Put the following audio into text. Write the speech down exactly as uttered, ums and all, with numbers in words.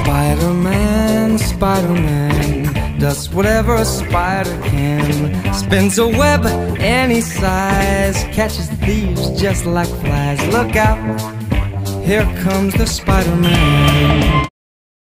Spider-Man, Spider-Man does whatever a spider can. Spins a web any size, catches thieves just like flies. Look out, here comes the Spider-Man.